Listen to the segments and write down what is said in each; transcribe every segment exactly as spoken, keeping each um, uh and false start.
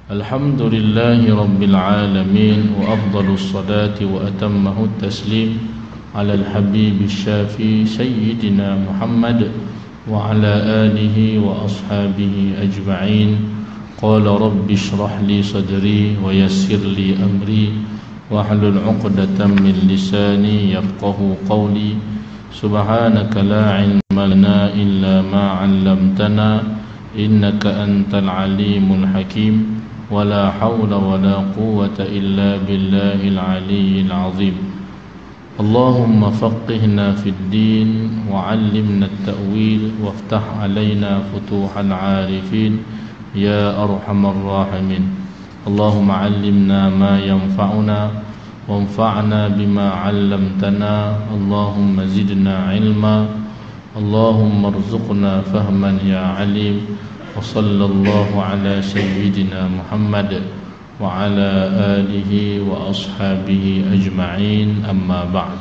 الحمد لله رب العالمين وأفضل الصلاة وأتمه التسليم على الحبيب الشافي سيدنا محمد وعلى آله وأصحابه أجمعين. قال رب اشرح لي صدري ويسر لي أمري واحلل عقدة من لساني يفقه قولي. سبحانك لا علم لنا إلا ما علمتنا إنك أنت العليم الحكيم ولا حول ولا قوة إلا بالله العلي العظيم. اللهم فقهنا في الدين وعلمنا التأويل وافتح علينا فتوح العارفين يا أرحم الراحمين. اللهم علمنا ما ينفعنا وانفعنا بما علمتنا. اللهم زدنا علما. اللهم ارزقنا فهما يا عليم. وصلى الله على سيدنا محمد وعلى آله وأصحابه أجمعين. أما بعد.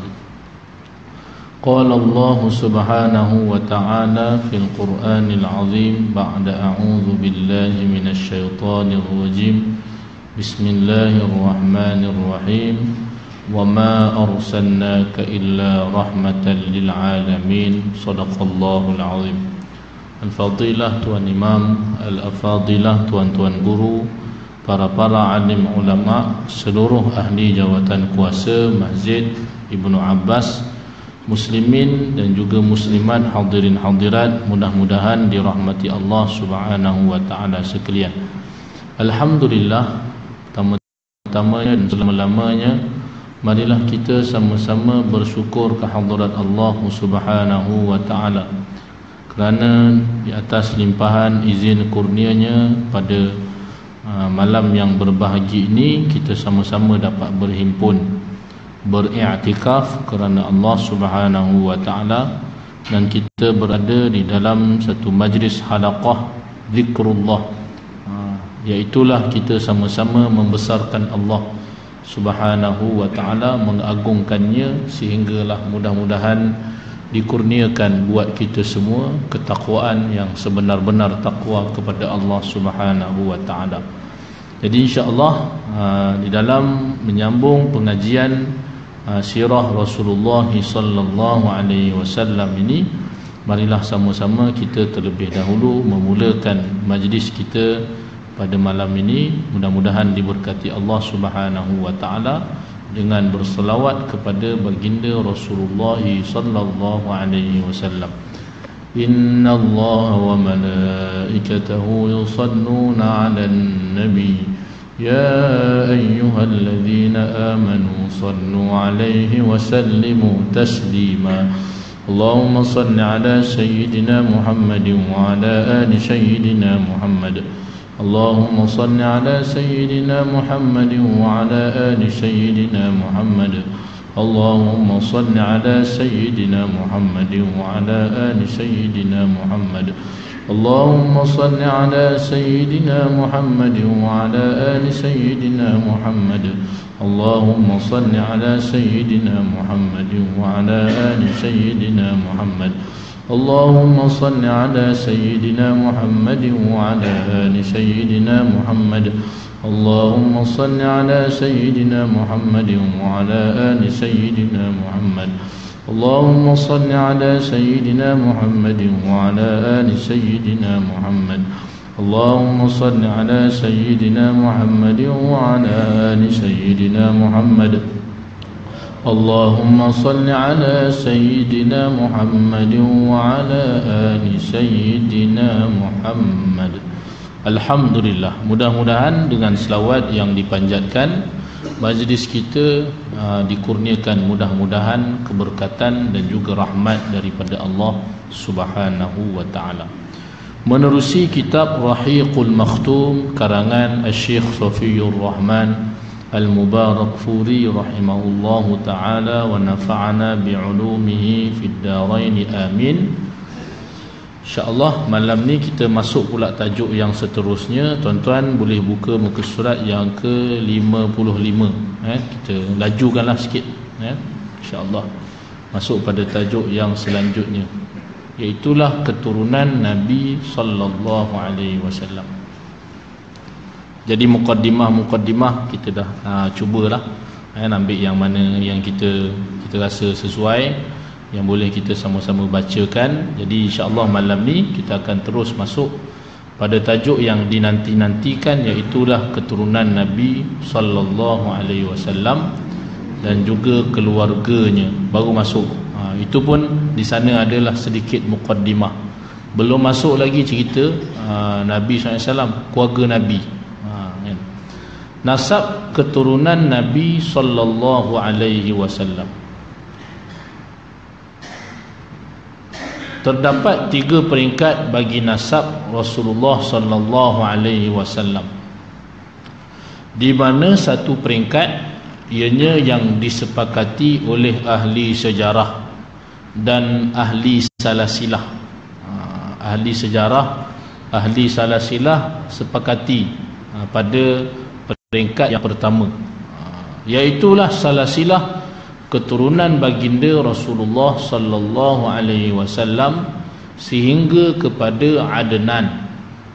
قال الله سبحانه وتعالى في القرآن العظيم بعد أعوذ بالله من الشيطان الرجيم. بسم الله الرحمن الرحيم. وما أرسلناك إلا رحمة للعالمين. صدق الله العظيم. Al-Fadilah Tuan Imam, Al-Afadilah Tuan-tuan guru, para-para alim ulama, seluruh ahli jawatan kuasa Masjid Ibnu Abbas, muslimin dan juga muslimat, hadirin hadirat, mudah-mudahan dirahmati Allah Subhanahu wa taala sekalian. Alhamdulillah, pertama-tamanya dan selama-lamanya marilah kita sama-sama bersyukur kehadirat Allah Subhanahu wa taala kerana di atas limpahan izin kurnianya pada uh, malam yang berbahagia ini kita sama-sama dapat berhimpun beriktikaf kerana Allah Subhanahu wa taala, dan kita berada di dalam satu majlis halaqah zikrullah, uh, iaitulah kita sama-sama membesarkan Allah Subhanahu wa taala, mengagungkannya sehinggalah mudah-mudahan dikurniakan buat kita semua ketakwaan yang sebenar-benar takwa kepada Allah Subhanahu wa taala. Jadi insya-Allah uh, di dalam menyambung pengajian uh, sirah Rasulullah sallallahu alaihi wasallam ini, marilah sama-sama kita terlebih dahulu memulakan majlis kita pada malam ini. Mudah-mudahan diberkati Allah Subhanahu wa taala dengan berselawat kepada baginda Rasulullah sallallahu alaihi wasallam. Inna Allah wa malaikatahu yusalluna 'alan nabi ya ayyuhalladzina amanu sallu 'alaihi wa sallimu taslima. Allahumma salli 'ala sayyidina Muhammadin wa 'ala ali sayyidina Muhammad. اللهم صل على سيدنا محمد وعلى آل سيدنا محمد. اللهم صل على سيدنا محمد وعلى آل سيدنا محمد. اللهم صل على سيدنا محمد وعلى آل سيدنا محمد. اللهم صل على سيدنا محمد وعلى آل سيدنا محمد. اللهم صل على سيدنا محمد وعلى آل سيدنا محمد. اللهم صل على سيدنا محمد وعلى آل سيدنا محمد. اللهم صل على سيدنا محمد وعلى آل سيدنا محمد. اللهم صل على سيدنا محمد وعلى آل سيدنا محمد. اللهم صل على سيدنا محمد وعلى آل سيدنا محمد. Alhamdulillah, mudah-mudahan dengan selawat yang dipanjatkan majlis kita uh, dikurniakan mudah-mudahan keberkatan dan juga rahmat daripada Allah Subhanahu wa taala. Menerusi kitab Rahiqul Makhtum karangan Asy-Syaikh Safiyur Rahman Al-Mubarakfuri rahimahullahu ta'ala wa nafa'ana bi'ulumihi fid darain amin. InsyaAllah malam ni kita masuk pula tajuk yang seterusnya. Tuan-tuan boleh buka muka surat yang ke lima puluh lima. eh, Kita lajukanlah sikit, eh, InsyaAllah masuk pada tajuk yang selanjutnya, iaitulah keturunan Nabi sallallahu alaihi wasallam. Jadi mukaddimah-mukaddimah kita dah uh, cubalah eh, ambil yang mana yang kita kita rasa sesuai, yang boleh kita sama-sama bacakan. Jadi insya-Allah malam ni kita akan terus masuk pada tajuk yang dinanti-nantikan, iaitulah keturunan Nabi sallallahu alaihi wasallam dan juga keluarganya. Baru masuk. Ha, itu pun di sana adalah sedikit mukaddimah. Belum masuk lagi cerita uh, Nabi sallallahu alaihi wasallam, keluarga Nabi. Nasab keturunan Nabi sallallahu alaihi wasallam. Terdapat tiga peringkat bagi nasab Rasulullah sallallahu alaihi wasallam. Di mana satu peringkat ianya yang disepakati oleh ahli sejarah dan ahli salasilah. Ahli sejarah, ahli salasilah sepakati pada peringkat yang pertama, iaitulah salasilah keturunan baginda Rasulullah sallallahu alaihi wasallam sehingga kepada Adnan.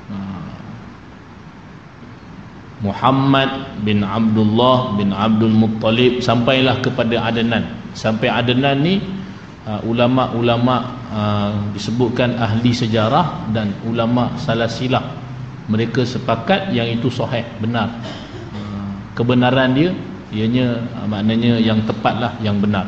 Muhammad bin Abdullah bin Abdul Muttalib sampailah kepada Adnan. Sampai Adnan ni ulama-ulama disebutkan ahli sejarah dan ulama salasilah, mereka sepakat yang itu sahih, benar. Kebenaran dia ianya maknanya yang tepatlah, yang benar.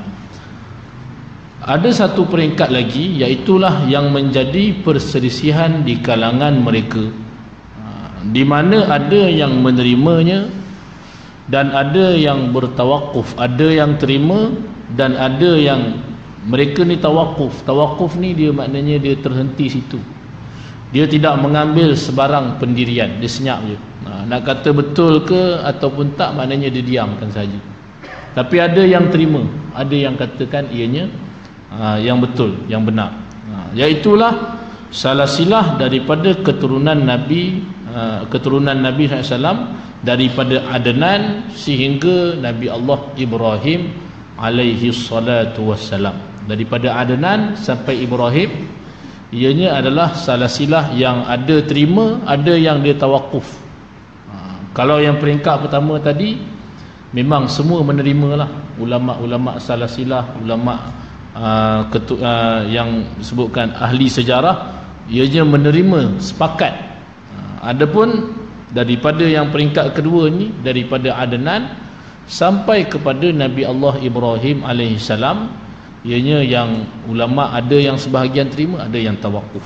Ada satu peringkat lagi, iaitulah yang menjadi perselisihan di kalangan mereka, di mana ada yang menerimanya dan ada yang bertawakuf, ada yang terima dan ada yang mereka ni tawakuf. Tawakuf ni dia maknanya dia terhenti situ. Dia tidak mengambil sebarang pendirian, dia senyap je. Ha, nak kata betul ke ataupun tak, maknanya dia diamkan saja. Tapi ada yang terima, ada yang katakan ianya ha, yang betul, yang benar. Ha, iaitulah salasilah daripada keturunan Nabi, ha, keturunan Nabi sallallahu alaihi wasallam daripada Adnan sehingga Nabi Allah Ibrahim alaihi salatu wassalam. Daripada Adnan sampai Ibrahim, ianya adalah salasilah yang ada terima, ada yang dia tawakuf. Ha, kalau yang peringkat pertama tadi memang semua menerimalah, ulama-ulama salasilah, ulama uh, ketu, uh, yang disebutkan ahli sejarah, ianya menerima, sepakat. Ha, adapun daripada yang peringkat kedua ni, daripada Adnan sampai kepada Nabi Allah Ibrahim alaihi salam, ianya yang ulama ada yang sebahagian terima, ada yang tawakuf.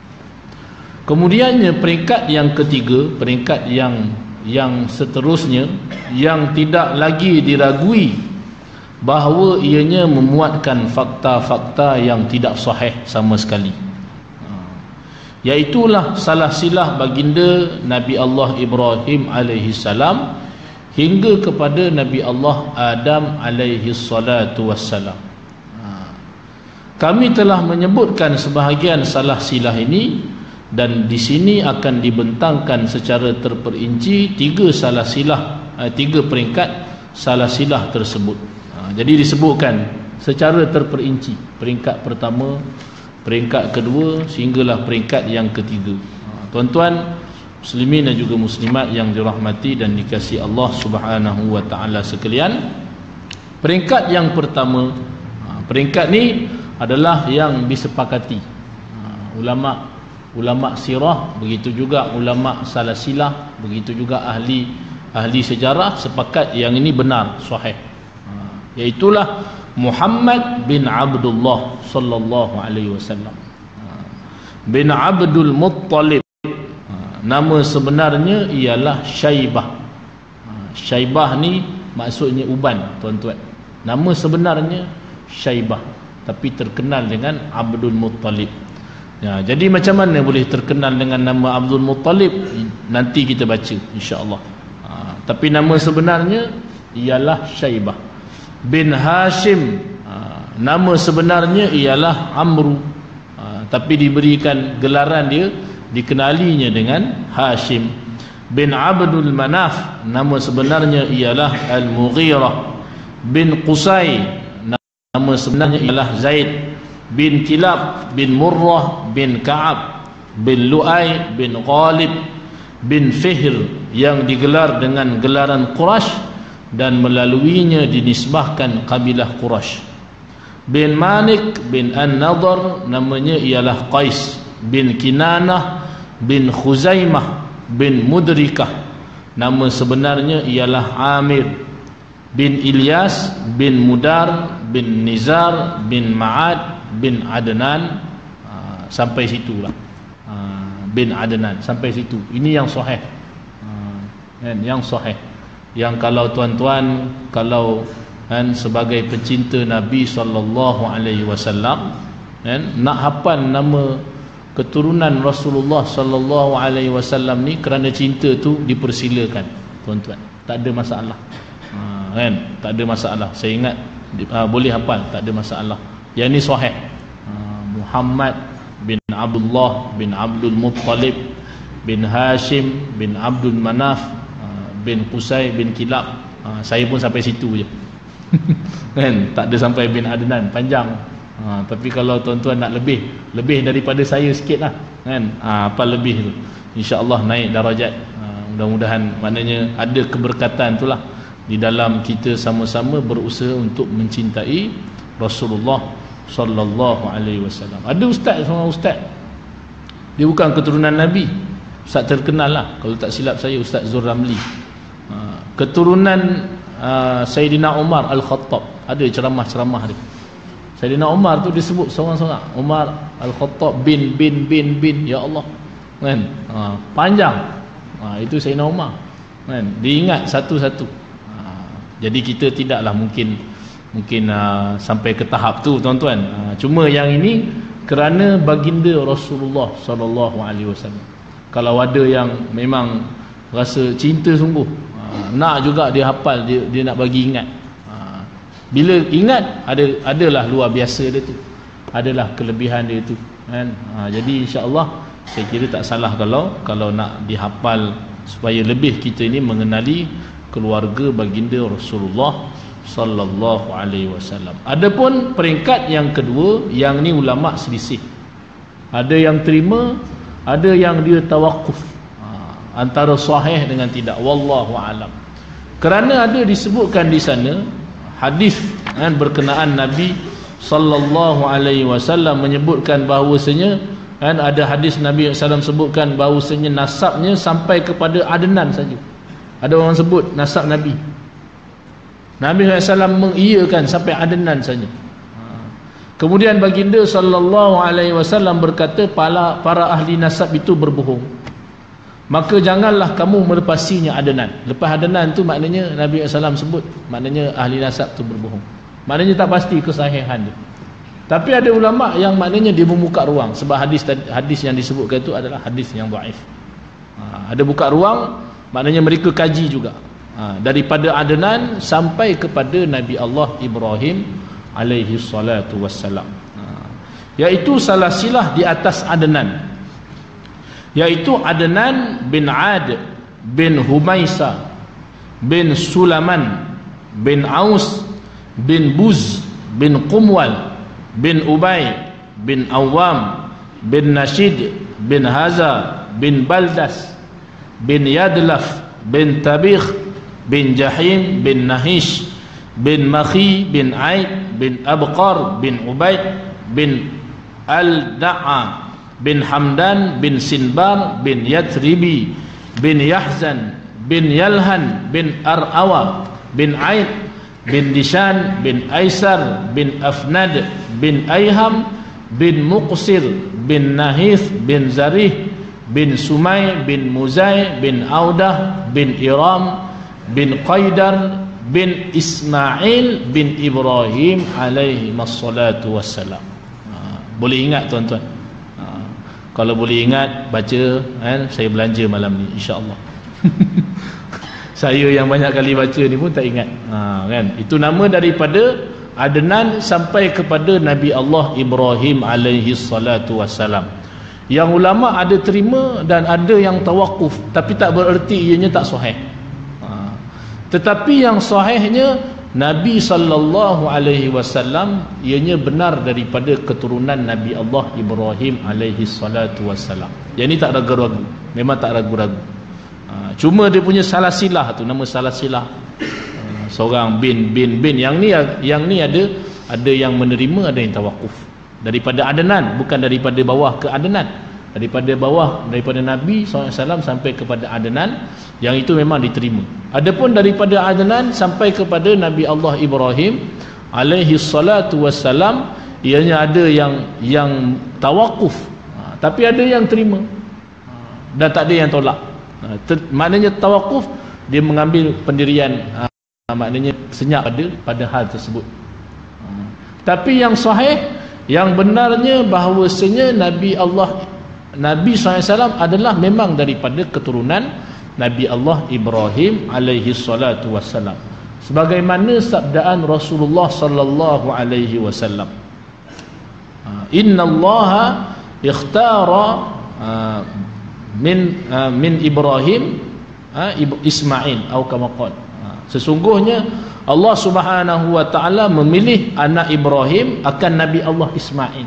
Kemudiannya peringkat yang ketiga, peringkat yang yang seterusnya, yang tidak lagi diragui bahawa ianya memuatkan fakta-fakta yang tidak sahih sama sekali, iaitulah salah silah baginda Nabi Allah Ibrahim alaihi salam hingga kepada Nabi Allah Adam alaihi salatu wassalam. Kami telah menyebutkan sebahagian salah silah ini, dan di sini akan dibentangkan secara terperinci tiga salah silah, eh, tiga peringkat salah silah tersebut. Jadi disebutkan secara terperinci, peringkat pertama, peringkat kedua, sehinggalah peringkat yang ketiga. Tuan-tuan muslimin dan juga muslimat yang dirahmati dan dikasihi Allah Subhanahu wa taala sekalian, peringkat yang pertama, peringkat ni adalah yang disepakati ulama ulama sirah, begitu juga ulama salasilah, begitu juga ahli ahli sejarah sepakat yang ini benar, sahih. Iaitulah Muhammad bin Abdullah sallallahu alaihi wasallam bin Abdul Muttalib. Nama sebenarnya ialah Syaibah. Syaibah ni maksudnya uban, tuan-tuan. Nama sebenarnya Syaibah, tapi terkenal dengan Abdul Muttalib. Ya, jadi macam mana boleh terkenal dengan nama Abdul Muttalib? Nanti kita baca insya-Allah. Ha, tapi nama sebenarnya ialah Syaibah bin Hashim. Ha, nama sebenarnya ialah Amru. Ha, tapi diberikan gelaran dia, dikenalinya dengan Hashim bin Abdul Manaf. Nama sebenarnya ialah Al-Mughirah bin Qusay. Nama sebenarnya ialah Zaid bin Kilab bin Murrah bin Ka'ab bin Lu'ay bin Ghalib bin Fihr yang digelar dengan gelaran Quraisy dan melaluinya dinisbahkan kabilah Quraisy. Bin Malik bin An-Nadhr namanya ialah Qais. Bin Kinanah bin Khuzaimah bin Mudrikah, nama sebenarnya ialah Amir. Bin Ilyas bin Mudar bin Nizar bin Ma'ad bin Adnan, uh, sampai situlah. Bin Adnan sampai situ. Ini yang sahih. Ha, yang sahih. Yang kalau tuan-tuan kalau kan sebagai pencinta Nabi sallallahu alaihi wasallam kan nak hafal nama keturunan Rasulullah sallallahu alaihi wasallam ni kerana cinta tu dipersilakan tuan-tuan. Tak ada masalah. Ha, kan? Tak ada masalah. Saya ingat uh, boleh hafal, tak ada masalah. Yang ni sahih. Uh, Muhammad bin Abdullah bin Abdul Muttalib bin Hashim bin Abdul Manaf bin Qusay bin Kilab. Ha, saya pun sampai situ je. Kan, tak ada sampai bin Adnan, panjang. Ha, tapi kalau tuan-tuan nak lebih, lebih daripada saya sikitlah, kan? Ha, apa lebih tu? Insya-Allah naik darajat. Ha, mudah-mudahan maknanya ada keberkatan itulah di dalam kita sama-sama berusaha untuk mencintai Rasulullah sallallahu alaihi wasallam. Ada ustaz, seorang ustaz, dia bukan keturunan Nabi, ustaz terkenal lah, kalau tak silap saya Ustaz Zul Ramli. Ha, keturunan uh, Sayyidina Umar Al-Khattab. Ada ceramah-ceramah dia. Sayyidina Umar tu disebut seorang-seorang, Umar Al-Khattab bin bin bin bin, ya Allah, kan? Ha, panjang. Ha, itu Sayyidina Umar, kan? Diingat satu-satu. Ha, jadi kita tidaklah mungkin mungkin uh, sampai ke tahap tu tuan-tuan. Uh, cuma yang ini kerana baginda Rasulullah sallallahu alaihi wasallam. Kalau ada yang memang rasa cinta sungguh, uh, nak juga dia hafal, dia dia nak bagi ingat. Uh, bila ingat ada adalah luar biasa dia tu. Adalah kelebihan dia tu, kan? Uh, jadi insya-Allah saya kira tak salah kalau kalau nak dihafal supaya lebih kita ini mengenali keluarga baginda Rasulullah sallallahu alaihi wasallam. Adapun peringkat yang kedua, yang ni ulama selisih. Ada yang terima, ada yang dia tawakuf. Ha, antara sahih dengan tidak, wallahu alam. Kerana ada disebutkan di sana hadis kan berkenaan Nabi sallallahu alaihi wasallam menyebutkan bahawasanya kan ada hadis Nabi sallallahu alaihi wasallam sebutkan bahawasanya nasabnya sampai kepada Adnan saja. Ada orang sebut nasab Nabi. Nabi sallallahu alaihi wasallam mengiyakan sampai Adnan saja. Kemudian baginda sallallahu alaihi wasallam berkata, para, para ahli nasab itu berbohong. Maka janganlah kamu melepasinya Adnan. Lepas Adnan tu maknanya Nabi sallallahu alaihi wasallam sebut, maknanya ahli nasab tu berbohong. Maknanya tak pasti kesahihan dia. Tapi ada ulama yang maknanya dia membuka ruang, sebab hadis hadis yang disebutkan itu adalah hadis yang dhaif. Ha, ada buka ruang, maknanya mereka kaji juga. Ha, daripada Adnan sampai kepada Nabi Allah Ibrahim alaihi salatu wassalam. Ha, iaitu salah silah di atas Adnan, iaitu Adnan bin Ad bin Humaisa bin Sulaman bin Aus bin Buz bin Qumwal bin Ubay bin Awam bin Nashid bin Haza bin Baldas bin Yadlaf bin Tabikh bin Jahim bin Nahish bin Makhi bin Aid bin Abqar bin Ubaid bin Al-Da'a bin Hamdan bin Sinbar bin Yathribi bin Yahzan bin Yalhan bin Ar'awa bin Aid bin Dishan bin Aisar bin Afnad bin Ayham bin Muqsir bin Nahith bin Zarih bin Sumay bin Muzay bin Audah bin Iram bin Qaidar bin Ismail bin Ibrahim alaihi wassalatu wassalam. Ha, boleh ingat tuan-tuan? Ha, kalau boleh ingat baca kan, saya belanja malam ni insya-Allah. Saya yang banyak kali baca ni pun tak ingat. Ha, kan? Itu nama daripada Adnan sampai kepada Nabi Allah Ibrahim alaihi salatu wassalam. Yang ulama ada terima dan ada yang tawakuf, tapi tak bererti ianya tak sahih. Tetapi yang sahihnya Nabi sallallahu alaihi wasallam ianya benar daripada keturunan Nabi Allah Ibrahim alaihi salatu wasallam. Yang ini tak ragu-ragu, memang tak ragu-ragu. Cuma dia punya salasilah tu, nama salasilah seorang bin bin bin yang ni yang ni ada ada yang menerima, ada yang tawakuf daripada Adnan, bukan daripada bawah ke Adnan, daripada bawah daripada Nabi sallallahu alaihi wasallam sampai kepada Adnan, yang itu memang diterima. Adapun daripada Adnan sampai kepada Nabi Allah Ibrahim alaihi salatu wassalam, ianya ada yang yang tawakuf, ha, tapi ada yang terima, ha, dan tak ada yang tolak. Ha, ter, maknanya tawakuf dia mengambil pendirian, ha, maknanya senyap pada pada hal tersebut. Ha, tapi yang sahih, yang benarnya bahawasanya Nabi Allah Nabi sallallahu alaihi wasallam adalah memang daripada keturunan Nabi Allah Ibrahim alaihi salatu wassalam, sebagaimana sabdaan Rasulullah sallallahu alaihi wasallam, inna allaha ikhtara uh, min uh, min Ibrahim uh, Ismail atau kama qala, uh, sesungguhnya Allah Subhanahu wa taala memilih anak Ibrahim akan Nabi Allah Ismail.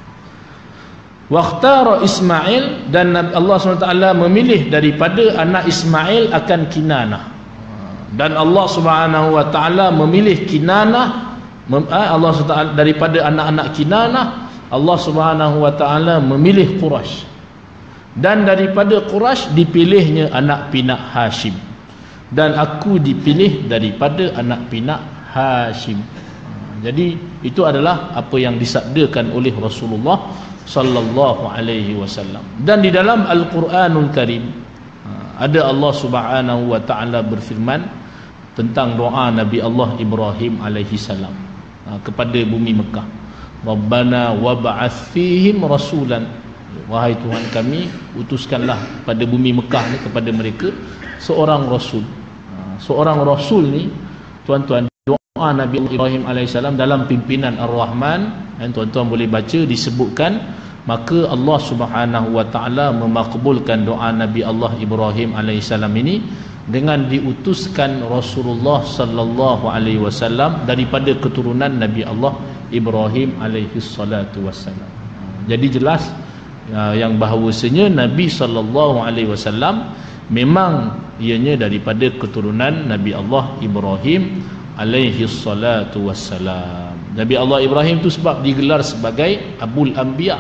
Wa ikhtara Ismail, dan Allah Subhanahu wa taala memilih daripada anak Ismail akan Kinanah, dan Allah Subhanahu wa taala memilih Kinanah, Allah Subhanahu wa taala daripada anak-anak Kinanah Allah Subhanahu wa taala memilih Quraisy, dan daripada Quraisy dipilihnya anak pinak Hashim, dan aku dipilih daripada anak pinak Hashim. Jadi itu adalah apa yang disabdakan oleh Rasulullah sallallahu alaihi wasallam. Dan di dalam Al-Quranul Karim ada Allah Subhanahu wa taala berfirman tentang doa Nabi Allah Ibrahim alaihi salam kepada bumi Mekah, Rabbana wab'ats fihim rasulan, wahai Tuhan kami, utuskanlah pada bumi Mekah ni, kepada mereka seorang rasul. Seorang rasul ni tuan-tuan, doa Nabi Ibrahim alaihissalam dalam pimpinan Ar-Rahman, dan tuan-tuan boleh baca, disebutkan maka Allah Subhanahu wa taala memakbulkan doa Nabi Allah Ibrahim alaihissalam ini dengan diutuskan Rasulullah sallallahu alaihi wasallam daripada keturunan Nabi Allah Ibrahim alaihi salatu wassalam. Jadi jelas yang bahawasanya Nabi sallallahu alaihi wasallam memang ianya daripada keturunan Nabi Allah Ibrahim alaihi salatu wassalam. Nabi Allah Ibrahim tu sebab digelar sebagai Abul Anbiya,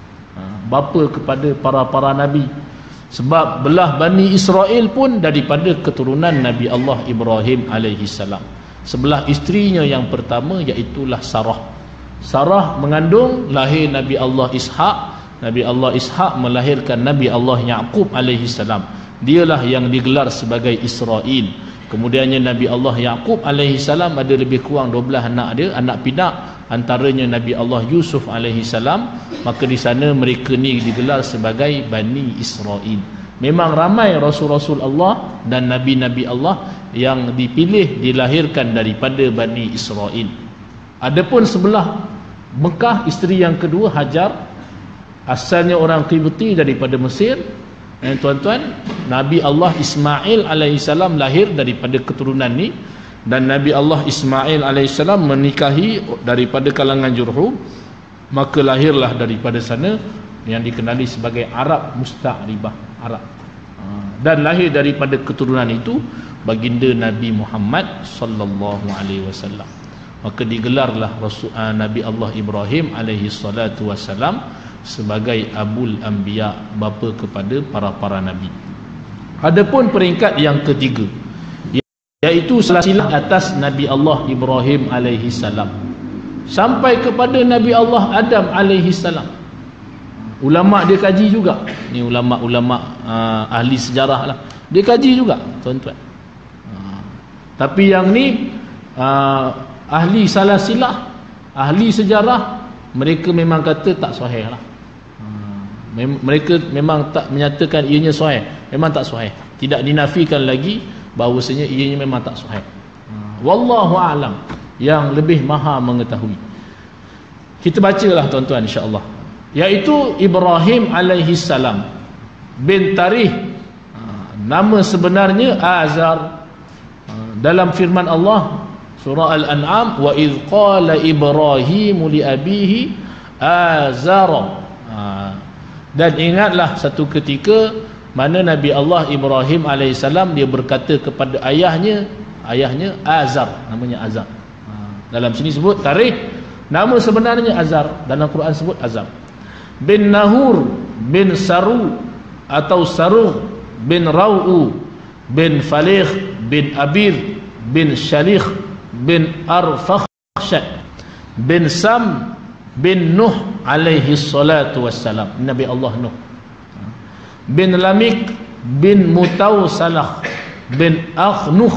bapa kepada para-para nabi, sebab belah Bani Israel pun daripada keturunan Nabi Allah Ibrahim alaihi salam. Sebelah isterinya yang pertama iaitulah Sarah. Sarah mengandung, lahir Nabi Allah Ishaq. Nabi Allah Ishaq melahirkan Nabi Allah Yaqub alaihi salam. Dialah yang digelar sebagai Israel. Kemudiannya Nabi Allah Yaqub alaihi salam ada lebih kurang dua belas anak dia, anak pinak, antaranya Nabi Allah Yusuf alaihi salam. Maka di sana mereka ni digelar sebagai Bani Israel. Memang ramai rasul-rasul Allah dan nabi-nabi Allah yang dipilih dilahirkan daripada Bani Israel. Adapun sebelah Mekah, isteri yang kedua Hajar, asalnya orang Qibti daripada Mesir. Dan tuan-tuan, Nabi Allah Ismail alaihissalam lahir daripada keturunan ni, dan Nabi Allah Ismail alaihissalam menikahi daripada kalangan Jurhum, maka lahirlah daripada sana yang dikenali sebagai Arab Musta'ribah, Arab. Dan lahir daripada keturunan itu baginda Nabi Muhammad sallallahu alaihi wasallam. Maka digelarlah Rasul uh, Nabi Allah Ibrahim alaihi salatu wasallam sebagai Abul Anbiya, bapa kepada para-para nabi. Adapun peringkat yang ketiga, iaitu silsilah atas Nabi Allah Ibrahim alaihi salam sampai kepada Nabi Allah Adam alaihi salam. Ulama dia kaji juga. Ni ulama-ulama uh, ahli sejarah lah. Dia kaji juga, tuan-tuan. Uh, tapi yang ni uh, ahli salasilah, ahli sejarah, mereka memang kata tak sahih lah. Mem- mereka memang tak menyatakan ianya sahih, memang tak sahih, tidak dinafikan lagi bahawasanya ianya memang tak sahih. Wallahu a'lam, yang lebih maha mengetahui. Kita bacalah tuan-tuan insya-Allah. Iaitu Ibrahim alaihi salam bin Tarikh, nama sebenarnya Azar. Dalam firman Allah surah Al-An'am, wa idh qala Ibrahim li abihi Azara. Dan ingatlah satu ketika mana Nabi Allah Ibrahim alaihissalam dia berkata kepada ayahnya, ayahnya Azar, namanya Azar. Ha, dalam sini sebut tarikh nama sebenarnya Azar, dalam Quran sebut Azar. Bin Nahur bin Saru atau Saru bin Rau'u bin Falih bin Abir bin Shalikh bin Arfakhshad bin Sam bin Nuh alaihi salatu wassalam, Nabi Allah Nuh. Bin Lamik bin Mutawsalah bin Akhnuh.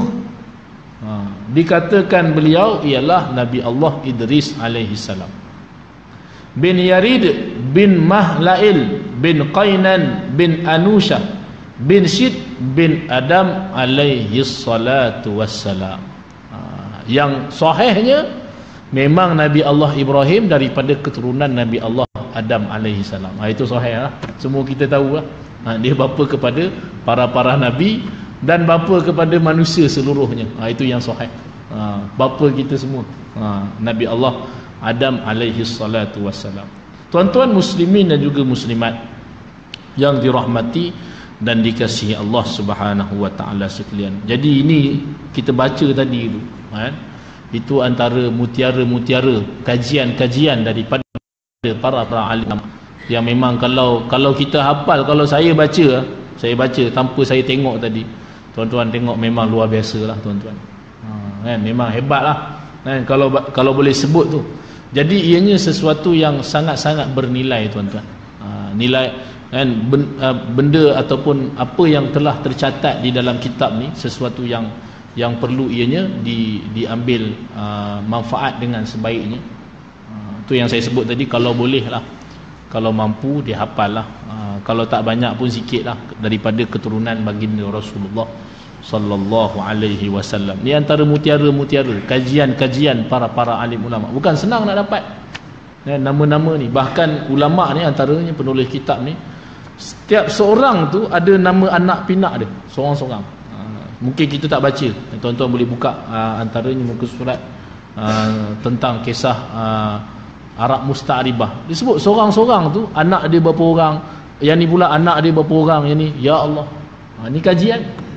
Ha, dikatakan beliau ialah Nabi Allah Idris alaihi salam. Bin Yarid bin Mahlail bin Qainan bin Anusha bin Syid bin Adam alaihi salatu wassalam. Ha, yang sahihnya memang Nabi Allah Ibrahim daripada keturunan Nabi Allah Adam alaihi salam. Ha, itu sahih lah. Semua kita tahu lah. Ha, dia bapa kepada para-para nabi dan bapa kepada manusia seluruhnya. Ha, itu yang sahih. Ha, bapa kita semua. Ha, Nabi Allah Adam alaihi salatu wassalam. Tuan-tuan muslimin dan juga muslimat yang dirahmati dan dikasihi Allah Subhanahu wa taala sekalian. Jadi ini kita baca tadi itu, kan? Itu antara mutiara-mutiara kajian-kajian daripada para para alim yang memang kalau kalau kita hafal, kalau saya baca, saya baca tanpa saya tengok tadi, tuan-tuan tengok memang luar biasa lah tuan-tuan. Ha, kan? Memang hebat lah, kan? Kalau kalau boleh sebut tu. Jadi ianya sesuatu yang sangat-sangat bernilai tuan-tuan. Ha, nilai, kan, benda ataupun apa yang telah tercatat di dalam kitab ni sesuatu yang yang perlu ianya di, diambil uh, manfaat dengan sebaiknya. Uh, tu yang saya sebut tadi, kalau boleh lah, kalau mampu dia hafal lah, uh, kalau tak banyak pun sikit lah daripada keturunan baginda Rasulullah sallallahu alaihi wasallam. Ni antara mutiara-mutiara kajian-kajian para-para alim ulama. Bukan senang nak dapat nama-nama ni. Bahkan ulama ni, antaranya penulis kitab ni, setiap seorang tu ada nama anak pinak dia, seorang-seorang. Mungkin kita tak baca, tuan-tuan boleh buka uh, antaranya muka surat uh, tentang kisah uh, Arab Musta'ribah. Disebut seorang-seorang tu anak dia berapa orang, yang ni pula anak dia berapa orang, yang ni, ya Allah. Ha, ni kajian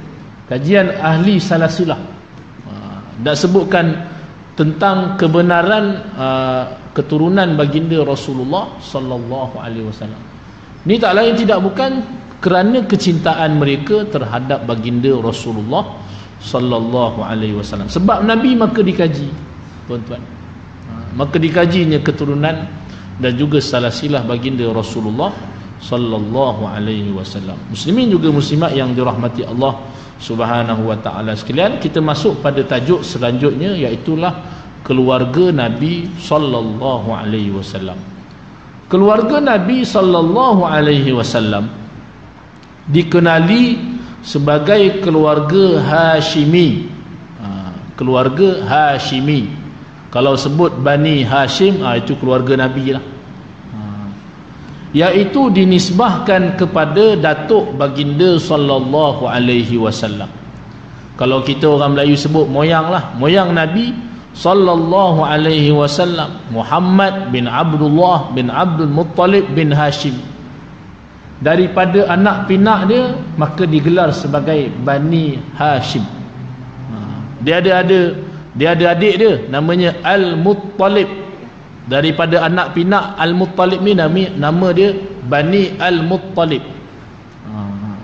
kajian ahli salasilah. Uh, nak sebutkan tentang kebenaran uh, keturunan baginda Rasulullah sallallahu alaihi wasallam. Ni tak lain tidak bukan kerana kecintaan mereka terhadap baginda Rasulullah sallallahu alaihi wasallam. Sebab Nabi maka dikaji, tuan-tuan. Maka dikajinya keturunan dan juga salasilah baginda Rasulullah sallallahu alaihi wasallam. Muslimin juga muslimat yang dirahmati Allah Subhanahu wa taala sekalian, kita masuk pada tajuk selanjutnya, iaitu keluarga Nabi sallallahu alaihi wasallam. Keluarga Nabi sallallahu alaihi wasallam dikenali sebagai keluarga Hashimi. Ha, keluarga Hashimi. Kalau sebut Bani Hashim, ha, itu keluarga Nabi lah. Ha, iaitu dinisbahkan kepada datuk baginda sallallahu alaihi wasallam. Kalau kita orang Melayu sebut moyang lah, moyang Nabi sallallahu alaihi wasallam, Muhammad bin Abdullah bin Abdul Muttalib bin Hashim. Daripada anak pinak dia maka digelar sebagai Bani Hashim. Ha, dia ada ada dia ada adik dia namanya Al-Muttalib. Daripada anak pinak Al-Muttalib ni nama, nama dia Bani Al-Muttalib. Ha,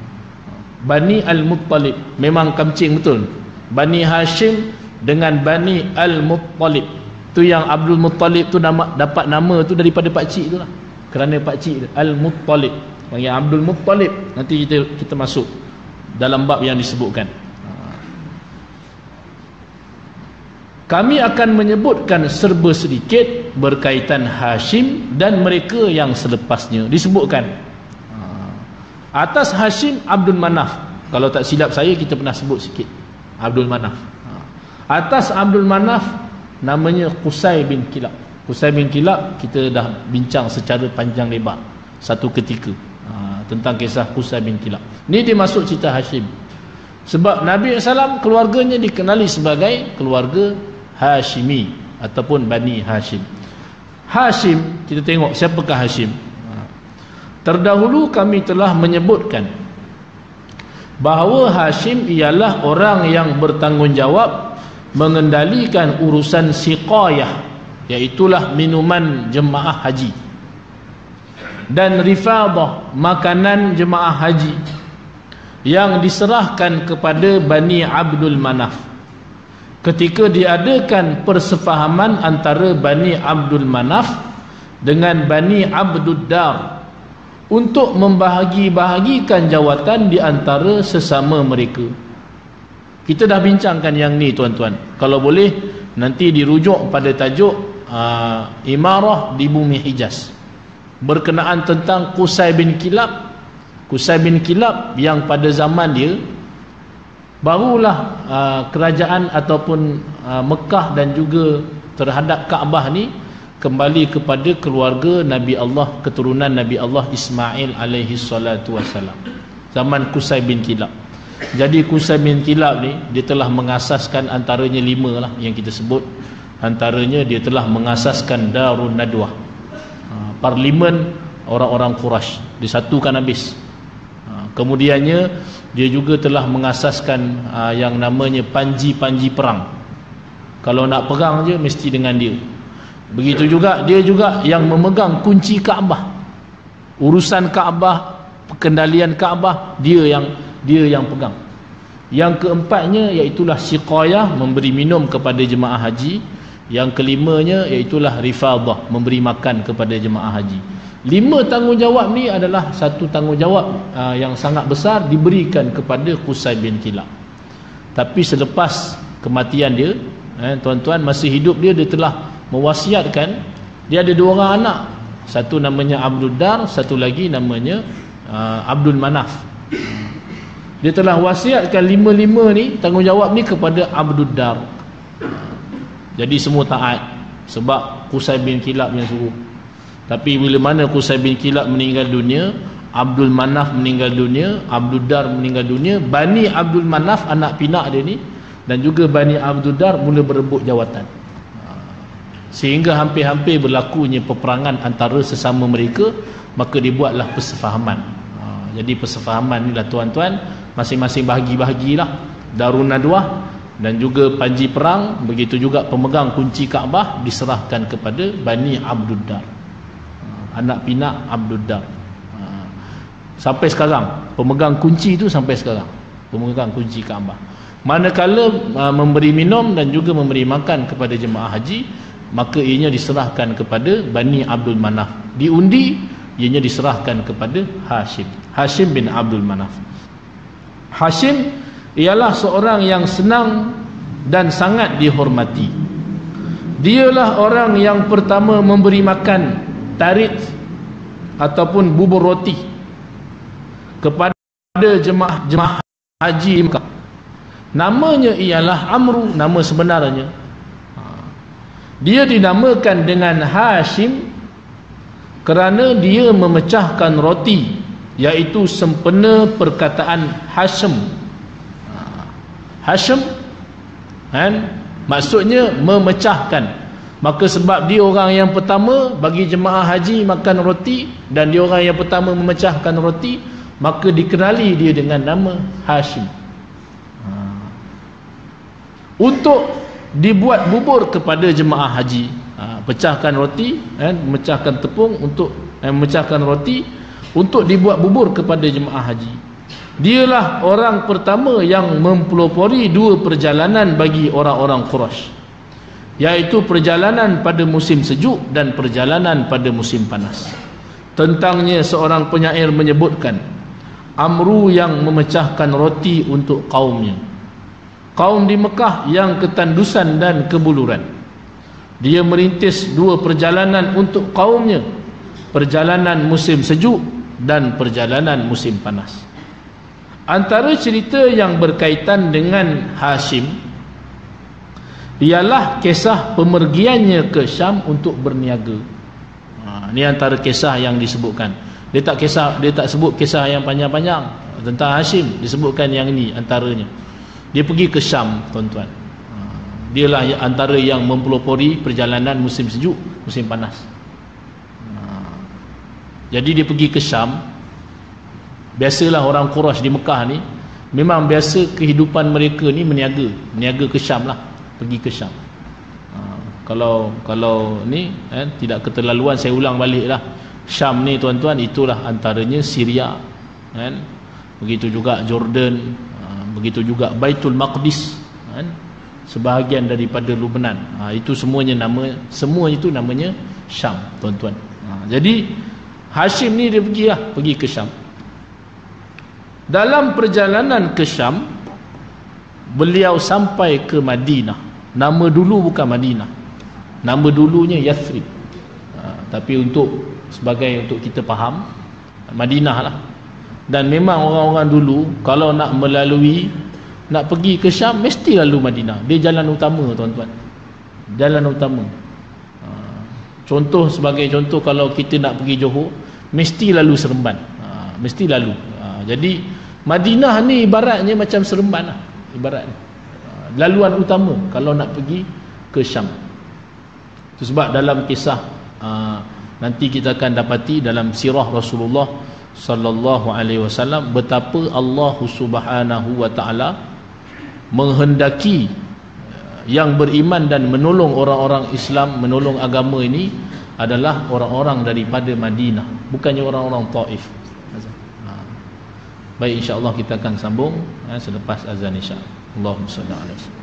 Bani Al-Muttalib memang kamcing betul. Bani Hashim dengan Bani Al-Muttalib. Tu yang Abdul Muttalib tu nama, dapat nama tu daripada pakcik tu lah. Kerana pakcik dia Al-Muttalib, yang Abdul Muttalib. Nanti kita kita masuk dalam bab yang disebutkan. Kami akan menyebutkan serba sedikit berkaitan Hashim dan mereka yang selepasnya. Disebutkan atas Hashim Abdul Manaf. Kalau tak silap saya, kita pernah sebut sikit Abdul Manaf. Atas Abdul Manaf namanya Qusay bin Kilab. Qusay bin Kilab kita dah bincang secara panjang lebar satu ketika, ha, tentang kisah Qusay bin Kilab. Ni dia masuk cerita Hashim. Sebab Nabi sallallahu alaihi wasallam keluarganya dikenali sebagai keluarga Hashimi ataupun Bani Hashim. Hashim, kita tengok siapakah Hashim. Ha. Terdahulu kami telah menyebutkan bahawa Hashim ialah orang yang bertanggungjawab mengendalikan urusan siqayah, iaitulah minuman jemaah haji, dan rifadah, makanan jemaah haji, yang diserahkan kepada Bani Abdul Manaf ketika diadakan persefahaman antara Bani Abdul Manaf dengan Bani Abdud Dar untuk membahagi-bahagikan jawatan di antara sesama mereka. Kita dah bincangkan yang ni tuan-tuan. Kalau boleh nanti dirujuk pada tajuk uh, Imarah di Bumi Hijaz, berkenaan tentang Qusay bin Kilab. Qusay bin Kilab yang pada zaman dia barulah uh, kerajaan ataupun uh, Mekah dan juga terhadap Kaabah ni kembali kepada keluarga Nabi Allah, keturunan Nabi Allah Ismail alaihi salatu wassalam, zaman Qusay bin Kilab. Jadi Qusay bin Kilab ni dia telah mengasaskan antaranya lima lah yang kita sebut. Antaranya dia telah mengasaskan Darun Nadwah, parlimen orang-orang Quraisy, disatukan habis. Kemudiannya dia juga telah mengasaskan yang namanya panji-panji perang. Kalau nak perang je mesti dengan dia. Begitu juga dia juga yang memegang kunci Kaabah, urusan Kaabah, kendalian Kaabah, dia yang dia yang pegang. Yang keempatnya iaitulah siqayah, memberi minum kepada jemaah haji. Yang kelimanya iaitulah rifadah, memberi makan kepada jemaah haji. Lima tanggungjawab ni adalah satu tanggungjawab uh, yang sangat besar diberikan kepada Qusay bin Kilab. Tapi selepas kematian dia, eh, tuan-tuan, masih hidup dia, dia telah mewasiatkan, dia ada dua orang anak, satu namanya Abdul Dar, satu lagi namanya uh, Abdul Manaf. Dia telah wasiatkan lima-lima ni, tanggungjawab ni kepada Abdul Dar. Jadi semua taat sebab Qusay bin Kilab yang suruh. Tapi bila mana Qusay bin Kilab meninggal dunia, Abdul Manaf meninggal dunia, Abdul Dar meninggal dunia, Bani Abdul Manaf, anak pinak dia ni, dan juga Bani Abdul Dar mula berebut jawatan, sehingga hampir-hampir berlakunya peperangan antara sesama mereka. Maka dibuatlah persefahaman. Ha, jadi persefahaman ni lah tuan-tuan, masing-masing bahagi-bahagilah Darun Nadwah dan juga panji perang. Begitu juga pemegang kunci Kaabah diserahkan kepada Bani Abdul Dar, ha, anak pinak Abdul Dar. Ha, sampai sekarang pemegang kunci itu, sampai sekarang pemegang kunci Kaabah. Manakala uh, memberi minum dan juga memberi makan kepada jemaah haji, maka ianya diserahkan kepada Bani Abdul Manaf. Diundi, ianya diserahkan kepada Hashim, Hashim bin Abdul Manaf. Hashim ialah seorang yang senang dan sangat dihormati. Dialah orang yang pertama memberi makan tarit ataupun bubur roti kepada jemaah-jemaah haji Mekah. Namanya ialah Amru, nama sebenarnya. Dia dinamakan dengan Hashim kerana dia memecahkan roti, iaitu sempena perkataan Hashim. Hashim kan, maksudnya memecahkan. Maka sebab dia orang yang pertama bagi jemaah haji makan roti, dan dia orang yang pertama memecahkan roti, maka dikenali dia dengan nama Hashim. Untuk dibuat bubur kepada jemaah haji, ha, pecahkan roti, eh, memecahkan tepung untuk eh, memecahkan roti untuk dibuat bubur kepada jemaah haji. Dialah orang pertama yang mempelopori dua perjalanan bagi orang-orang Quraisy, iaitu perjalanan pada musim sejuk dan perjalanan pada musim panas. Tentangnya seorang penyair menyebutkan, Amru yang memecahkan roti untuk kaumnya, kaum di Mekah yang ketandusan dan kebuluran. Dia merintis dua perjalanan untuk kaumnya, perjalanan musim sejuk dan perjalanan musim panas. Antara cerita yang berkaitan dengan Hashim ialah kisah pemergiannya ke Syam untuk berniaga. Ha, ini antara kisah yang disebutkan. Dia tak kisah, dia tak sebut kisah yang panjang-panjang tentang Hashim, disebutkan yang ini antaranya. Dia pergi ke Syam, tuan-tuan. Dialah antara yang mempelopori perjalanan musim sejuk, musim panas. Jadi dia pergi ke Syam. Biasalah orang Quraisy di Mekah ni, memang biasa kehidupan mereka ni meniaga, meniaga ke Syam lah, pergi ke Syam. Ha, kalau kalau ni eh, tidak keterlaluan, saya ulang balik lah, Syam ni tuan-tuan itulah antaranya Syria kan, begitu juga Jordan, ha, begitu juga Baitul Maqdis kan, sebahagian daripada Lubnan. Ha, itu semuanya nama, semua itu namanya Syam tuan-tuan. Ha, jadi Hashim ni dia pergi lah, pergi ke Syam. Dalam perjalanan ke Syam, beliau sampai ke Madinah. Nama dulu bukan Madinah, nama dulunya Yathrib. Ha, tapi untuk sebagai untuk kita faham, Madinah lah. Dan memang orang-orang dulu kalau nak melalui, nak pergi ke Syam mesti lalu Madinah. Dia jalan utama tuan-tuan, jalan utama. Ha, contoh sebagai contoh, kalau kita nak pergi Johor mesti lalu Seremban. Ha, mesti lalu. Ha, jadi Madinah ni ibaratnya macam Seremban lah, ibarat ni. Ha, laluan utama kalau nak pergi ke Syam. Itu sebab dalam kisah ha, nanti kita akan dapati dalam sirah Rasulullah sallallahu alaihi wasallam betapa Allah Subhanahu wa taala menghendaki yang beriman dan menolong orang-orang Islam, menolong agama ini adalah orang-orang daripada Madinah, bukannya orang-orang Taif. Ha. Baik, insya-Allah kita akan sambung ha, selepas azan isya. Allahumma salli alaihi wasallam.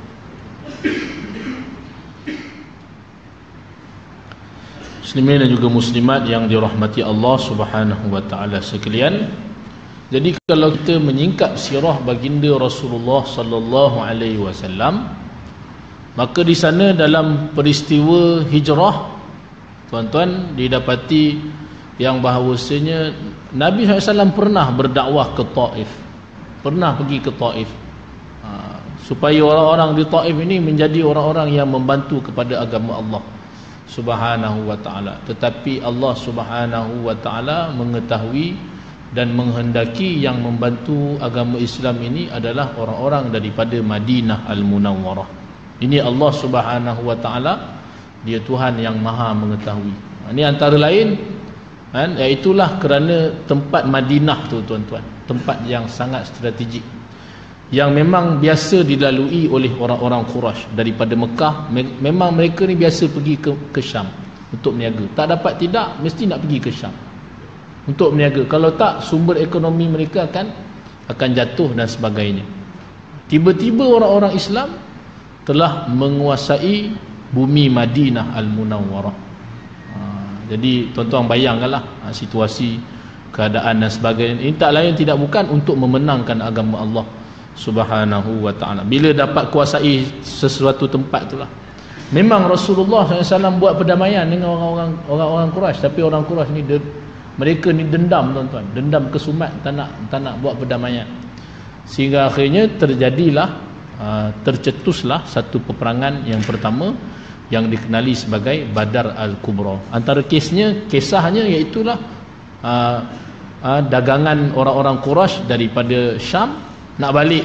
Muslimin dan juga muslimat yang dirahmati Allah Subhanahu wa taala sekalian. Jadi kalau kita menyingkap sirah baginda Rasulullah sallallahu alaihi wasallam, maka di sana dalam peristiwa hijrah tuan-tuan didapati yang bahawasanya Nabi sallallahu alaihi wasallam pernah berdakwah ke Taif, pernah pergi ke Taif, ha, supaya orang-orang di Taif ini menjadi orang-orang yang membantu kepada agama Allah Subhanahu wa ta'ala. Tetapi Allah Subhanahu wa ta'ala mengetahui dan menghendaki yang membantu agama Islam ini adalah orang-orang daripada Madinah Al-Munawwarah. Ini Allah Subhanahu wa ta'ala, dia Tuhan yang maha mengetahui. Ini antara lain kan, iaitulah kerana tempat Madinah tu tuan-tuan, tempat yang sangat strategik, yang memang biasa dilalui oleh orang-orang Quraisy daripada Mekah. Memang mereka ni biasa pergi ke, ke Syam untuk berniaga. Tak dapat tidak, mesti nak pergi ke Syam untuk berniaga. Kalau tak, sumber ekonomi mereka akan akan jatuh dan sebagainya. Tiba-tiba orang-orang Islam telah menguasai bumi Madinah Al-Munawwarah. Ha, jadi tuan-tuan bayangkanlah ha, situasi, keadaan dan sebagainya. Ini tak lain tidak bukan untuk memenangkan agama Allah Subhanahu wa ta'ala. Bila dapat kuasai sesuatu tempat itulah, memang Rasulullah sallallahu alaihi wasallam buat perdamaian dengan orang-orang orang-orang Quraisy, tapi orang Quraisy ni de, mereka ni dendam tuan-tuan, dendam kesumat, tak nak tak nak buat perdamaian. Sehingga akhirnya terjadilah uh, tercetuslah satu peperangan yang pertama yang dikenali sebagai Badar Al-Kubra. Antara kesnya, kisahnya iaitulah uh, uh, dagangan orang-orang Quraisy daripada Syam nak balik,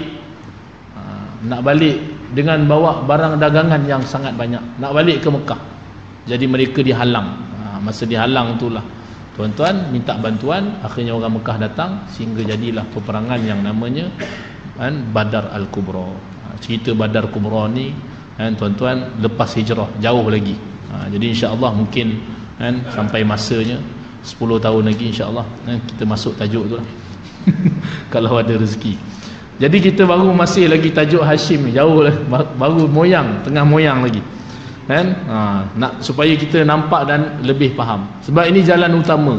nak balik dengan bawa barang dagangan yang sangat banyak, nak balik ke Mekah. Jadi mereka dihalang. Masa dihalang itulah tuan-tuan minta bantuan, akhirnya orang Mekah datang, sehingga jadilah peperangan yang namanya kan, Badar Al-Kubra. Cerita Badar Kubra ni kan, tuan-tuan lepas hijrah jauh lagi. Jadi insya-Allah mungkin kan, sampai masanya sepuluh tahun lagi insya-Allah kan, kita masuk tajuk tu lah. Kalau ada rezeki. Jadi kita baru masih lagi tajuk Hashim, jauh lah, baru moyang, tengah moyang lagi kan, ha, nak supaya kita nampak dan lebih faham. Sebab ini jalan utama.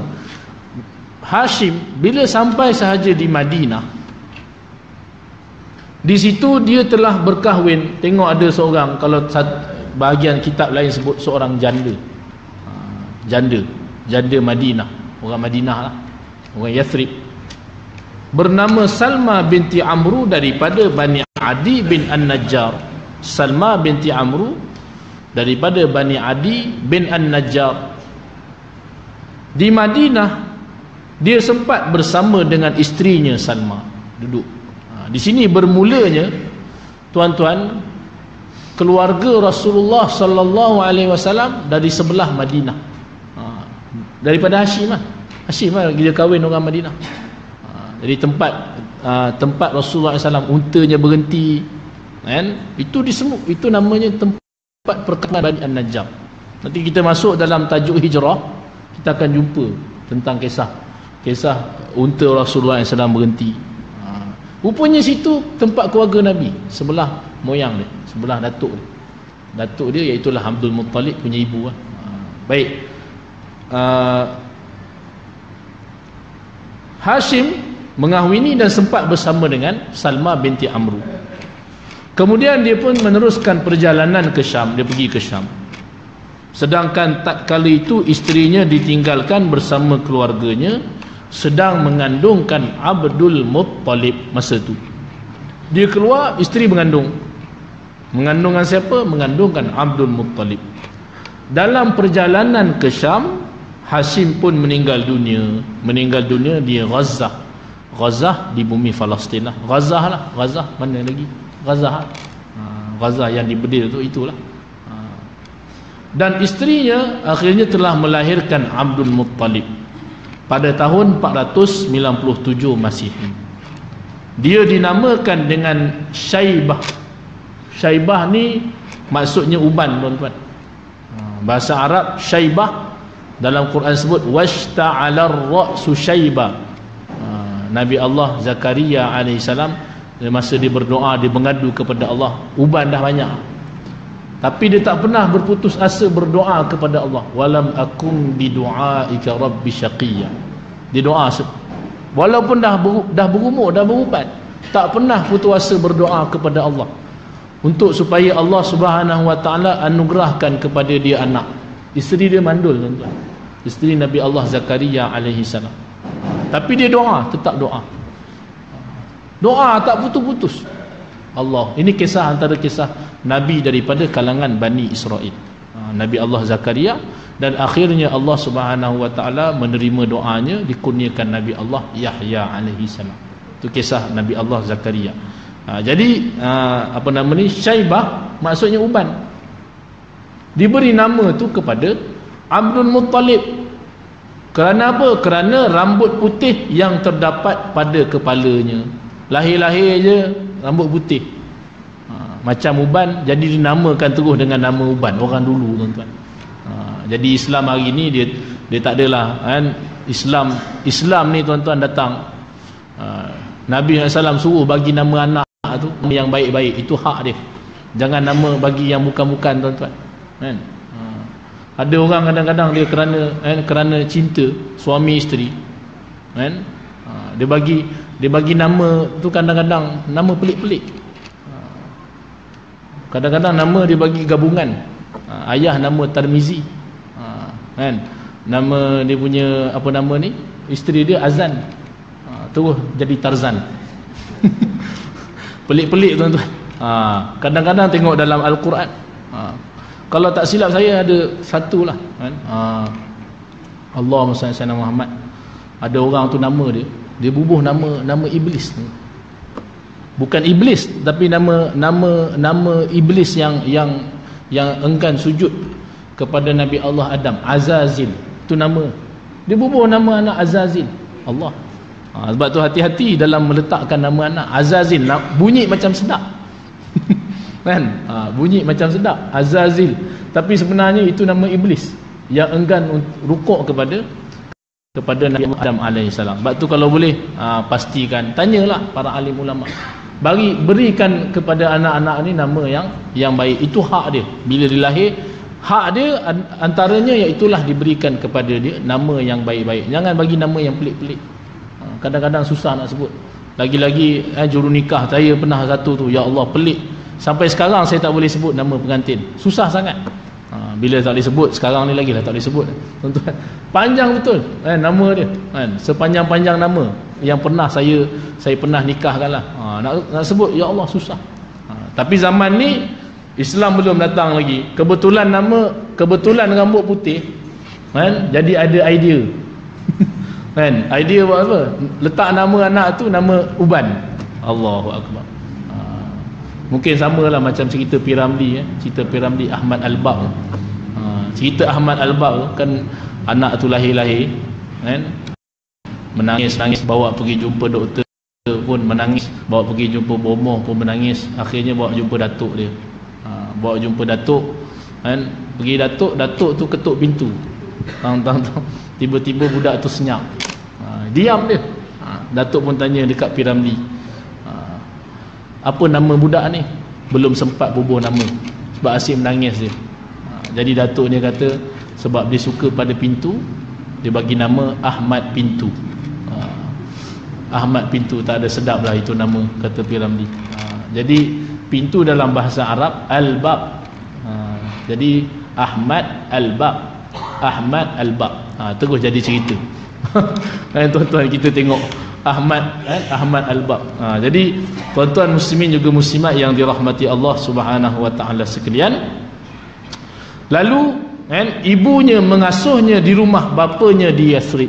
Hashim bila sampai sahaja di Madinah, di situ dia telah berkahwin. Tengok ada seorang, kalau bahagian kitab lain sebut seorang janda, ha, janda janda Madinah, orang Madinah lah, orang Yathrib, bernama Salma binti Amru daripada Bani Adi bin An-Najjar. Salma binti Amru daripada Bani Adi bin An-Najjar. Di Madinah dia sempat bersama dengan isterinya Salma duduk. Ha, di sini bermulanya tuan-tuan keluarga Rasulullah sallallahu alaihi wasallam dari sebelah Madinah. Ha, daripada Hashim lah. Hashim lah dia kahwin orang Madinah. Jadi tempat uh, tempat Rasulullah sallallahu alaihi wasallam untanya berhenti, kan? Itu disebut, itu namanya tempat perkampungan Bani An-Najjar. Nanti kita masuk dalam tajuk hijrah, kita akan jumpa tentang kisah kisah unta Rasulullah sallallahu alaihi wasallam berhenti. uh, rupanya situ tempat keluarga Nabi, sebelah moyang dia, sebelah datuk dia. Datuk dia iaitulah Abdul Muttalib punya ibu. uh, baik, uh, Hashim mengahwini dan sempat bersama dengan Salma binti Amru. Kemudian dia pun meneruskan perjalanan ke Syam, dia pergi ke Syam. Sedangkan tatkala itu isterinya ditinggalkan bersama keluarganya sedang mengandungkan Abdul Muttalib masa itu. Dia keluar, isteri mengandung. Mengandungkan siapa? Mengandungkan Abdul Muttalib. Dalam perjalanan ke Syam, Hashim pun meninggal dunia. Meninggal dunia di Gaza. Gaza di bumi Palestin lah. Gaza lah, Gaza mana lagi? Gaza. Ha, Gaza yang dibedil tu itulah. Ha. Dan isterinya akhirnya telah melahirkan Abdul Muttalib pada tahun empat ratus sembilan puluh tujuh Masihi. Dia dinamakan dengan Syaibah. Syaibah ni maksudnya uban, tuan-tuan. Ha, bahasa Arab Syaibah, dalam Quran sebut washta'alar ra'su syaiba. Ha, Nabi Allah Zakaria alaihissalam masa dia berdoa, dia mengadu kepada Allah, uban dah banyak, tapi dia tak pernah berputus asa berdoa kepada Allah. Walam akum bidu'aika rabbi syaqiyya. Dia doa walaupun dah ber, dah berumur, dah beruban, tak pernah putus asa berdoa kepada Allah untuk supaya Allah Subhanahu wa taala anugerahkan kepada dia anak. Isteri dia mandul, tuan-tuan. Isteri Nabi Allah Zakaria alaihi salam. Tapi dia doa, tetap doa. Doa tak putus-putus. Allah. Ini kisah antara kisah Nabi daripada kalangan Bani Israel. Nabi Allah Zakaria, dan akhirnya Allah Subhanahu wa taala menerima doanya, dikurniakan Nabi Allah Yahya alaihi salam. Itu kisah Nabi Allah Zakaria. Ha, jadi ha, apa nama ni, Syaibah maksudnya uban. Diberi nama tu kepada Abdul Muttalib. Kerana apa? Kerana rambut putih yang terdapat pada kepalanya. Lahir-lahir je rambut putih. Ha, macam uban, jadi dinamakan terus dengan nama uban orang dulu, tuan-tuan. Ha, jadi Islam hari ni dia dia tak adalah kan, Islam Islam ni, tuan-tuan, datang. Ha, Nabi sallallahu alaihi wasallam suruh bagi nama anak tu yang baik-baik, itu hak dia. Jangan nama bagi yang bukan-bukan, tuan-tuan. Kan? Ha. Ada orang kadang-kadang dia kerana eh, kerana cinta suami isteri, kan? Ha. Dia bagi dia bagi nama tu kadang-kadang nama pelik-pelik. Ha. Kadang-kadang nama dia bagi gabungan. Ha. Ayah nama Tarmizi. Ha. Kan? Nama dia punya apa nama ni? Isteri dia Azan. Ha. Terus jadi Tarzan. Pelik-pelik, tuan-tuan. Ha. Kadang-kadang tengok dalam Al-Quran. Ha. Kalau tak silap saya ada satu lah, kan? Ha, Allahumma salli ala Muhammad. Ada orang tu nama dia, dia bubuh nama nama iblis. Bukan iblis, tapi nama nama nama iblis yang yang yang enggan sujud kepada Nabi Allah Adam, Azazil. Tu nama. Dia bubuh nama anak Azazil. Allah. Ha, sebab tu hati-hati dalam meletakkan nama anak. Azazil bunyi macam sedap. Kan? Ha, bunyi macam sedap, Azazil, tapi sebenarnya itu nama iblis yang enggan rukuk kepada kepada Nabi Adam alaihissalam. Sebab tu kalau boleh ha, pastikan, tanyalah para alim ulama, bagi berikan kepada anak-anak ni nama yang yang baik. Itu hak dia. Bila dia lahir, hak dia antaranya iaitulah diberikan kepada dia nama yang baik-baik. Jangan bagi nama yang pelik-pelik. Ha, kadang-kadang susah nak sebut. Lagi-lagi eh, juru nikah saya pernah satu tu, ya Allah, pelik. Sampai sekarang saya tak boleh sebut nama pengantin. Susah sangat. Ha, bila tak boleh sebut, sekarang ni lagi lah tak boleh sebut. Tuan-tuan, panjang betul eh, nama dia. Kan? Sepanjang-panjang nama yang pernah saya saya pernah nikahkan lah. Ha, nak, nak sebut, ya Allah, susah. Ha, tapi zaman ni Islam belum datang lagi. Kebetulan nama, kebetulan rambut putih, kan? Jadi ada idea. Kan? Idea buat apa? Letak nama anak tu nama uban. Allahu Akbar. Mungkin samalah macam cerita Piramli, eh. cerita Piramli Ahmad Al-Bab. Ha, cerita Ahmad Al-Bab kan, anak tu lahir-lahir, kan, menangis-nangis, bawa pergi jumpa doktor. pun menangis, bawa pergi jumpa bomoh pun menangis, akhirnya bawa jumpa datuk dia. Ha, bawa jumpa datuk kan, pergi datuk, datuk tu ketuk pintu. Tang-tang tiba-tiba budak tu senyap. Ha, diam dia. Ha, datuk pun tanya dekat P. Ramlee, ha, apa nama budak ni? Belum sempat bubuh nama sebab asyik menangis dia. Ha, jadi datuk dia kata sebab dia suka pada pintu, dia bagi nama Ahmad Pintu. Ha, Ahmad Pintu, tak ada sedap lah itu nama, kata P. Ramlee. Ha, jadi pintu dalam bahasa Arab Al-Bab. Ha, jadi Ahmad Al-Bab, Ahmad Al-Bab. Ha, terus jadi cerita. Kan tuan-tuan, kita tengok Ahmad eh, Ahmad Al-Bab. Ha, jadi tuan-tuan muslimin juga muslimat yang dirahmati Allah Subhanahu wa taala sekalian. Lalu kan, ibunya mengasuhnya di rumah bapanya di Yathrib.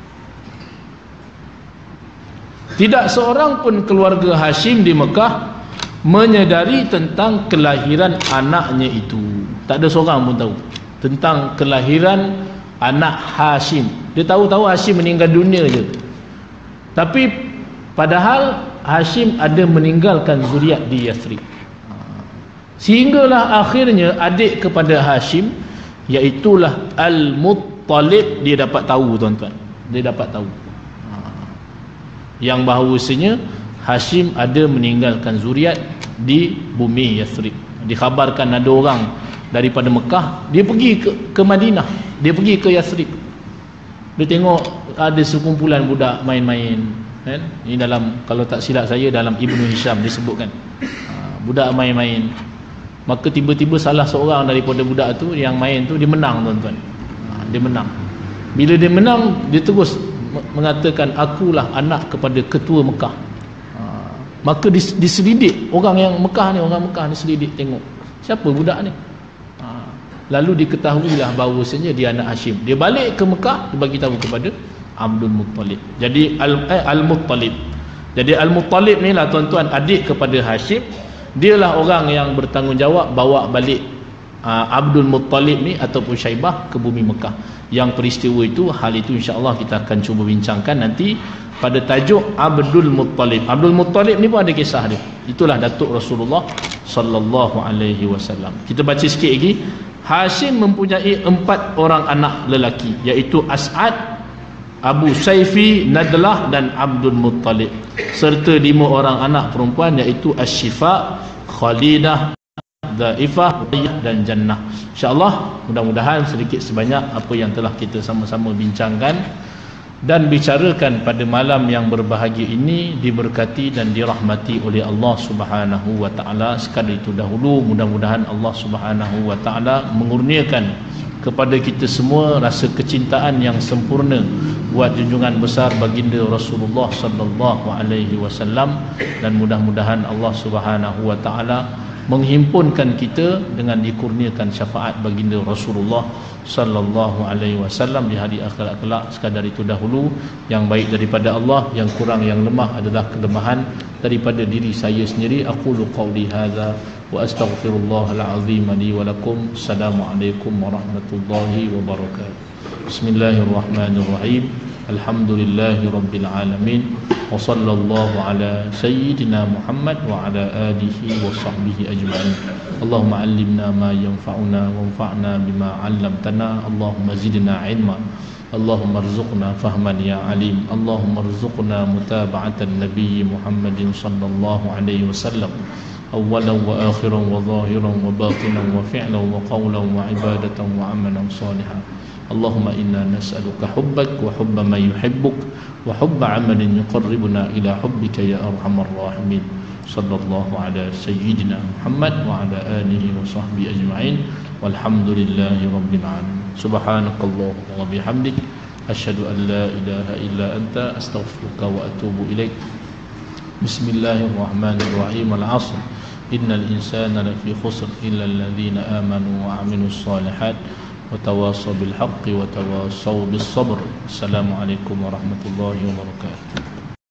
Tidak seorang pun keluarga Hashim di Mekah menyedari tentang kelahiran anaknya itu. Tak ada seorang pun tahu tentang kelahiran anak Hashim. Dia tahu-tahu Hashim meninggal dunia je. Tapi padahal Hashim ada meninggalkan zuriat di Yathrib. Sehinggalah akhirnya adik kepada Hashim, iaitulah Al-Muttalib, dia dapat tahu tuan-tuan. Dia dapat tahu yang bahawasanya Hashim ada meninggalkan zuriat di bumi Yathrib. Dikhabarkan ada orang daripada Mekah, dia pergi ke, ke Madinah, dia pergi ke Yathrib. Dia tengok ada sekumpulan budak main-main kan? Ini dalam, kalau tak silap saya, dalam Ibnu Hisham disebutkan, ha, budak main-main. Maka tiba-tiba salah seorang daripada budak tu yang main tu, dia menang tuan-tuan. Ha, dia menang. Bila dia menang, dia terus mengatakan, akulah anak kepada ketua Mekah. Ha, maka dis, diselidik orang yang Mekah ni, orang Mekah ni selidik tengok siapa budak ni. Ha, lalu diketahuilah bahawasanya dia anak Hashim. Dia balik ke Mekah, dia bagi tahu kepada Abdul Muttalib. Jadi Al, eh, Al-Muttalib. Jadi Al-Muttalib ni lah tuan-tuan adik kepada Hashim. Dialah orang yang bertanggungjawab bawa balik uh, Abdul Muttalib ni ataupun Syaibah ke bumi Mekah. Yang peristiwa itu, hal itu insya-Allah kita akan cuba bincangkan nanti pada tajuk Abdul Muttalib. Abdul Muttalib ni pun ada kisah dia. Itulah datuk Rasulullah sallallahu alaihi wasallam. Kita baca sikit lagi. Hashim mempunyai empat orang anak lelaki, iaitu As'ad, Abu Saifi, Nadlah dan Abdul Muttalib, serta lima orang anak perempuan, iaitu Asy-Syifa, Khalidah, Dhaifah dan Jannah. InsyaAllah mudah-mudahan sedikit sebanyak apa yang telah kita sama-sama bincangkan dan bicarakan pada malam yang berbahagia ini diberkati dan dirahmati oleh Allah Subhanahu wa taala. Sekadar itu dahulu, mudah-mudahan Allah Subhanahu wa taala mengurniakan kepada kita semua rasa kecintaan yang sempurna buat junjungan besar baginda Rasulullah sallallahu alaihi wasallam, dan mudah-mudahan Allah Subhanahu wa taala menghimpunkan kita dengan dikurniakan syafaat baginda Rasulullah sallallahu alaihi wasallam di hari akhirat kelak. Sekadar itu dahulu, yang baik daripada Allah, yang kurang yang lemah adalah kelemahan daripada diri saya sendiri. Aqulu qauli hadza wa astaghfirullahal azim li wa lakum. Assalamualaikum warahmatullahi wabarakatuh. Bismillahirrahmanirrahim. Alhamdulillahi rabbil alamin. Wa sallallahu ala sayyidina Muhammad wa ala alihi wa sahbihi ajma'in. Allahumma allimna ma yanfa'una wanfa'na bima 'allamtana. Allahumma zidna ilma. Allahumma arzuqna fahman ya alim. Allahumma arzuqna mutaba'atan nabiyyi Muhammadin sallallahu alaihi wasallam, awwalan wa akhiran wa zahiran wa batinan wa fi'lan wa qawlan wa ibadatan wa amalan salihan. Allahumma inna nas'aluka hubbak wa hubba man yuhibbuk wa hubba amalin yuqarribuna ila hubbika ya arhamar rahimin. Sallallahu ala sayyidina Muhammad wa ala alihi wa sahbihi ajma'in. Walhamdulillahi rabbil alamin. Subhanakallahumma wa bihamdik, asyhadu an la ilaha illa anta, astaghfiruka wa atubu ilaik. Bismillahirrahmanirrahim. Al-'asr. Innal insana lafi khusr illa alladhina amanu wa 'amilus solihat wa tawassaw bil haqqi wa tawassaw bis sabr. Assalamualaikum warahmatullahi wabarakatuh.